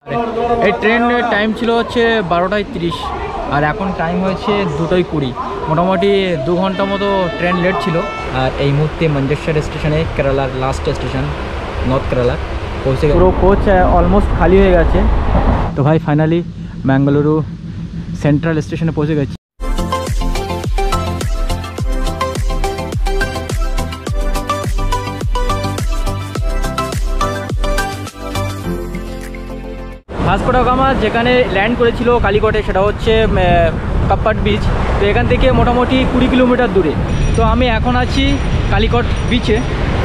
এই ট্রেনের টাইম ছিল হচ্ছে 12:30 আর এখন টাইম হয়েছে 2:20। মোটামুটি 2 ঘন্টা মতো ট্রেন লেট ছিল। আর এই মুহূর্তে মঞ্জেশ্বর স্টেশনে, কেরালার লাস্ট স্টেশন নর্থ কেরালা পৌঁছে গেছে। পুরো কোচ অলমোস্ট খালি হয়ে গেছে। তো ভাই ফাইনালি ম্যাঙ্গালুরু সেন্ট্রাল স্টেশনে পৌঁছে গেছি। ভাস্কো ডা গামা যেখানে ল্যান্ড করেছিল কালিকটে, সেটা হচ্ছে কাপ্পাট বিচ। তো এখান থেকে মোটামুটি 20 কিলোমিটার দূরে। তো আমি এখন আছি কালিকট বিচে।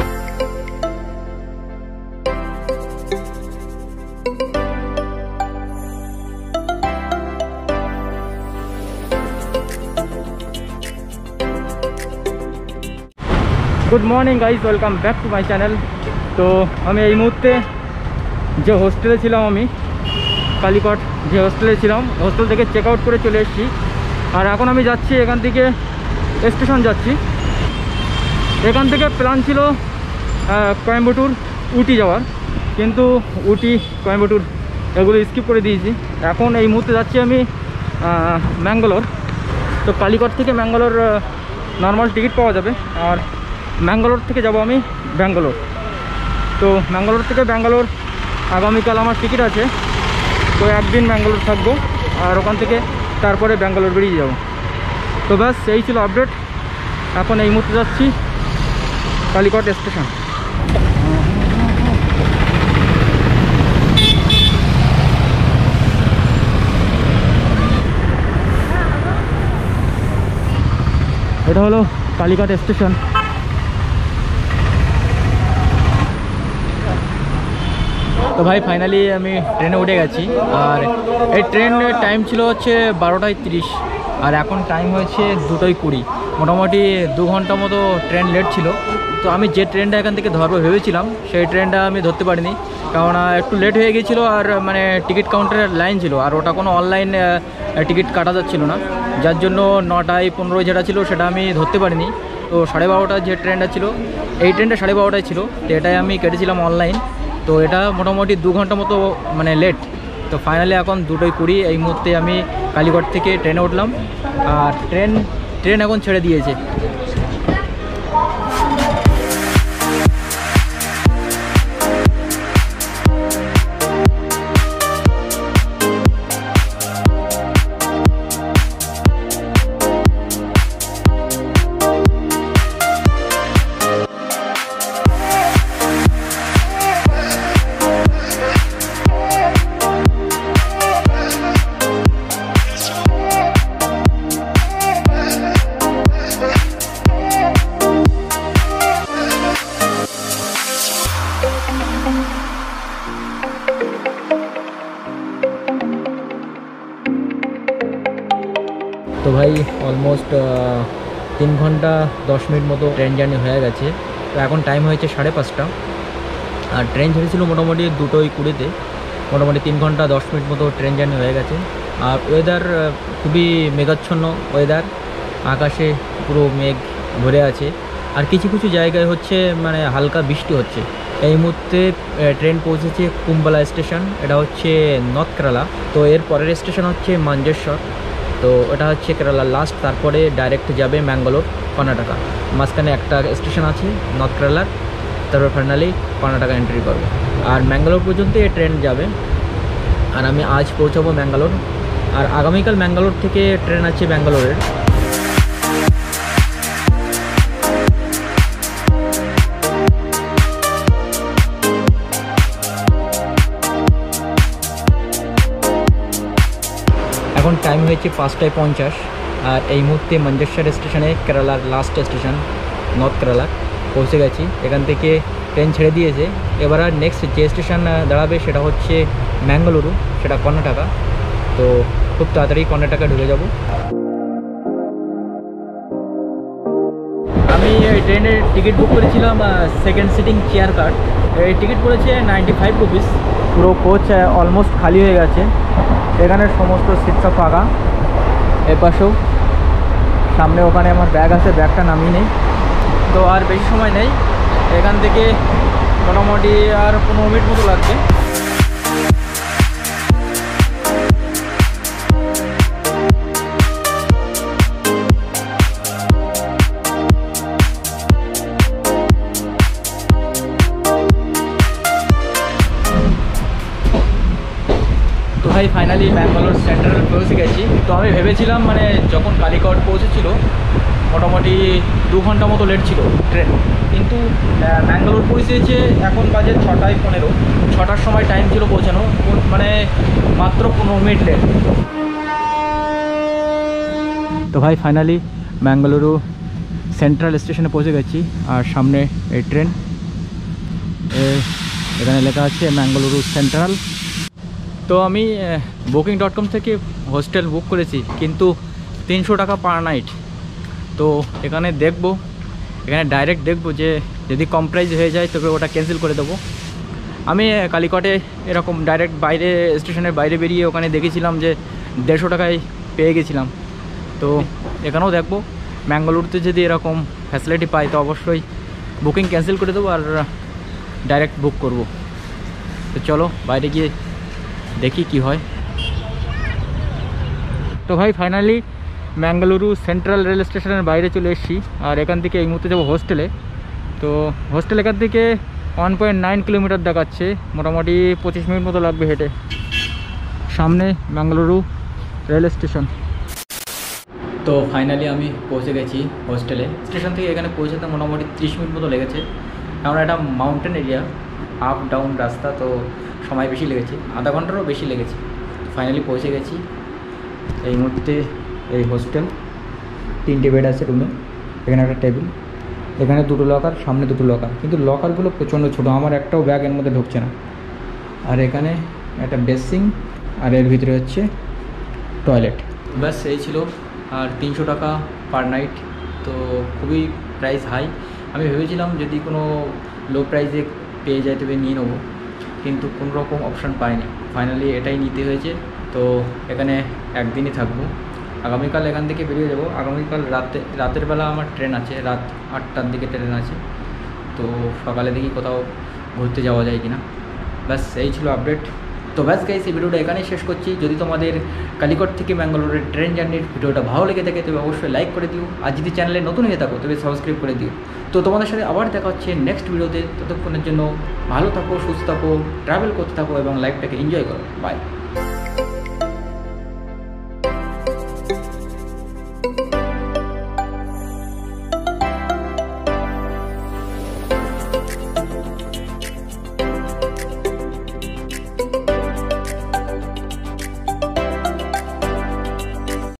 Good morning guys, welcome back to my channel. তো আমি এই মুহূর্তে যে হোস্টেলে ছিলাম, আমি কালিকট যে হোস্টেলে ছিলাম, হোস্টেল থেকে চেক আউট করে চলে এসেছি। আর এখন আমি যাচ্ছি, এখান থেকে স্টেশন যাচ্ছি। এখান থেকে প্ল্যান ছিল কোয়েম্বাটুর, উটি যাওয়ার, কিন্তু উটি, কোয়েম্বাটুর এগুলো স্কিপ করে দিয়েছি। এখন এই মুহূর্তে যাচ্ছি আমি ম্যাঙ্গালোর। তো কালিকট থেকে ম্যাঙ্গালোর নর্মাল টিকিট পাওয়া যাবে, আর ম্যাঙ্গালোর থেকে যাব আমি ব্যাঙ্গালোর। তো ম্যাঙ্গালোর থেকে ব্যাঙ্গালোর আগামীকাল আমার টিকিট আছে। তো একদিন ব্যাঙ্গালোর থাকবো, আর ওখান থেকে তারপরে ব্যাঙ্গালোর বেরিয়ে যাব। তো ব্যাস এই ছিল আপডেট। এখন এই মুহূর্তে যাচ্ছি কালিকট স্টেশন। এটা হলো কালিকট স্টেশন। তো ভাই ফাইনালি আমি ট্রেনে উঠে গেছি। আর এই ট্রেনের টাইম ছিল হচ্ছে 12:30 আর এখন টাইম হয়েছে 2:20। মোটামুটি 2 ঘন্টা মতো ট্রেন লেট ছিল। তো আমি যে ট্রেনটা এখান থেকে ধরবো ভেবেছিলাম, সেই ট্রেনটা আমি ধরতে পারিনি, কারণ একটু লেট হয়ে গিয়েছিলো। আর মানে টিকিট কাউন্টারের লাইন ছিল, আর ওটা কোনো অনলাইন টিকিট কাটা যাচ্ছিলো না, যার জন্য 9:15 যেটা ছিল সেটা আমি ধরতে পারিনি। তো 12:30 যে ট্রেনটা ছিল, এই ট্রেনটা 12:30 ছিল, তো এটাই আমি কেটেছিলাম অনলাইন। তো এটা মোটামুটি 2 ঘন্টা মতো মানে লেট। তো ফাইনালি এখন 2:20 এই মুহূর্তে আমি কালিকট থেকে ট্রেনে উঠলাম। আর ট্রেন এখন ছেড়ে দিয়েছে। তো ভাই অলমোস্ট 3 ঘন্টা 10 মিনিট মতো ট্রেন জার্নি হয়ে গেছে। তো এখন টাইম হয়েছে 5:30। আর ট্রেন ছেড়েছিল মোটামুটি 2:20-তে। মোটামুটি 3 ঘন্টা 10 মিনিট মতো ট্রেন জার্নি হয়ে গেছে। আর ওয়েদার খুবই মেঘাচ্ছন্ন ওয়েদার, আকাশে পুরো মেঘ ভরে আছে। আর কিছু কিছু জায়গায় হচ্ছে মানে হালকা বৃষ্টি হচ্ছে। এই মুহূর্তে ট্রেন পৌঁছেছে কুম্বালা স্টেশন, এটা হচ্ছে নর্থ কেরালা। তো এর পরের স্টেশন হচ্ছে মঞ্জেশ্বর। তো এটা হচ্ছে কেরালার লাস্ট, তারপরে ডাইরেক্ট যাবে ম্যাঙ্গালোর, কর্ণাটকা। মাঝখানে একটা স্টেশন আছে নর্থ কেরালার, তারপর ফাইনালি কর্ণাটকা এন্ট্রি করবে। আর ম্যাঙ্গালোর পর্যন্ত এই ট্রেন যাবে। আর আমি আজ পৌঁছাবো ম্যাঙ্গালোর। আর আগামীকাল ম্যাঙ্গালোর থেকে ট্রেন আছে ব্যাঙ্গালোরের। এখন টাইম হয়েছে 5:50। আর এই মুহূর্তে মঞ্জেশ্বর স্টেশনে, কেরালার লাস্ট স্টেশন নর্থ কেরালা পৌঁছে গেছি। এখান থেকে ট্রেন ছেড়ে দিয়েছে। এবার আর নেক্সট যে স্টেশন দাঁড়াবে সেটা হচ্ছে ম্যাঙ্গালুরু, সেটা কর্ণাটকা। তো খুব তাড়াতাড়ি কর্ণাটকা ঢুকে যাব। আমি এই ট্রেনের টিকিট বুক করেছিলাম সেকেন্ড সিটিং চেয়ার কার। এই টিকিট পড়েছে 95 রুপিস। পুরো কোচ অলমোস্ট খালি হয়ে গেছে। এখানে সমস্ত সিটসা ফাঁকা। এর পাশেও সামনে ওখানে আমার ব্যাগ আছে, ব্যাগটা নামিয়ে নেই। তো আর বেশি সময় নেই, এখান থেকে মোটামুটি আর 15 মিনিট মতো লাগবে। ভাই ফাইনালি ব্যাঙ্গালোর সেন্ট্রাল পৌঁছে গেছি। তো আমি ভেবেছিলাম মানে যখন কালিকট পৌঁছেছিল মোটামুটি 2 ঘন্টা মতো লেট ছিল ট্রেন, কিন্তু ব্যাঙ্গালোর পৌঁছেছে এখন বাজে 6:15। 6টার সময় টাইম ছিল পৌঁছানো, মানে মাত্র 15 মিনিট লেট। তো ভাই ফাইনালি ব্যাঙ্গালুরু সেন্ট্রাল স্টেশনে পৌঁছে গেছি, আর সামনে এই ট্রেন, এখানে লেখা আছে ব্যাঙ্গালুরু সেন্ট্রাল। তো আমি booking.com থেকে হোস্টেল বুক করেছি, কিন্তু 300 টাকা পার নাইট। তো এখানে ডাইরেক্ট দেখব যে যদি কম প্রাইস হয়ে যায় তবে ওটা ক্যান্সেল করে দেবো। আমি কালিকটে এরকম ডাইরেক্ট বাইরে স্টেশনের বাইরে বেরিয়ে ওখানে দেখেছিলাম যে 150 টাকায় পেয়ে গেছিলাম। তো এখানেও দেখবো ব্যাঙ্গালুরুতে যদি এরকম ফ্যাসিলিটি পাই তো অবশ্যই বুকিং ক্যান্সেল করে দেবো আর ডাইরেক্ট বুক করব। তো চলো বাইরে গিয়ে দেখি কি হয়। তো ভাই ফাইনালি ব্যাঙ্গালুরু সেন্ট্রাল রেল স্টেশনের বাইরে চলে এসেছি, আর এখান থেকে এই মুহূর্তে যাবো হোস্টেলে। তো হোস্টেল এখান থেকে 1.9 কিলোমিটার দেখাচ্ছে, মোটামুটি 25 মিনিট মতো লাগবে হেঁটে। সামনে ব্যাঙ্গালুরু রেল স্টেশন। তো ফাইনালি আমি পৌঁছে গেছি হোস্টেলে। স্টেশন থেকে এখানে পৌঁছাতে মোটামুটি 30 মিনিট মতো লেগেছে, কারণ এটা মাউন্টেন এরিয়া, আপ ডাউন রাস্তা, তো সময় বেশি লেগেছে, আধা ঘন্টারও বেশি লেগেছে। ফাইনালি পৌঁছে গেছি। এই মুহূর্তে এই হোস্টেল, 3টে বেড আছে রুমে, এখানে একটা টেবিল, এখানে 2টো লকার, সামনে 2টো লকার, কিন্তু লকারগুলো প্রচণ্ড ছোটো, আমার একটাও ব্যাগ এর মধ্যে ঢুকছে না। আর এখানে একটা বেসিং, আর এর ভিতরে হচ্ছে টয়লেট। ব্যাস এই ছিল। আর 300 টাকা পার নাইট, তো খুবই প্রাইস হাই। আমি ভেবেছিলাম যদি কোনো লো প্রাইসে পেয়ে যায় তবে নিয়ে নেবো, কিন্তু কোনো রকম অপশান পাইনি। ফাইনালি এটাই নিতে হয়েছে। তো এখানে একদিনই থাকবো, আগামীকাল এখান থেকে বেরিয়ে যাবো। আগামীকাল রাতের বেলা আমার ট্রেন আছে, রাত 8টার দিকে ট্রেন আছে। তো সকালে দেখি কোথাও ঘুরতে যাওয়া যায় কিনা। ব্যাস এই ছিল আপডেট। তো ব্যাস গাইস, এই ভিডিওটা এখানেই শেষ করছি। যদি তোমাদের কালিকট থেকে ব্যাঙ্গালোরের ট্রেন জার্নির ভিডিওটা ভালো লেগে থাকে তবে অবশ্যই লাইক করে দিও, আর যদি চ্যানেলে নতুন হয়ে থাকো তবে সাবস্ক্রাইব করে দিও। তো তোমাদের সাথে আবার দেখা হচ্ছে নেক্সট ভিডিওতে। ততক্ষণের জন্য ভালো থাকো, সুস্থ থাকো, ট্রাভেল করতে থাকো এবং লাইফটাকে এনজয় করো। বাই।